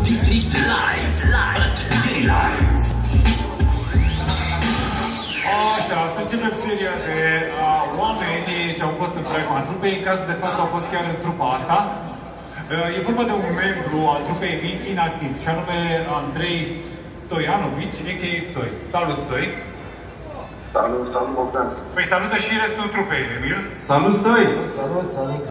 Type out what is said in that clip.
District Live at Daily Live. Așa, asta începem seria de oameni ce au fost în preajma trupei. În cazul de față au fost chiar în trupa asta. E vorba de un membru al trupei inactiv, și anume Andrei Stoianovici, a.k.a. Stoi. Salut, Stoi! Salut, Bogdan! Păi salută și restul trupei, Emil! Salut, Stoi! Salut!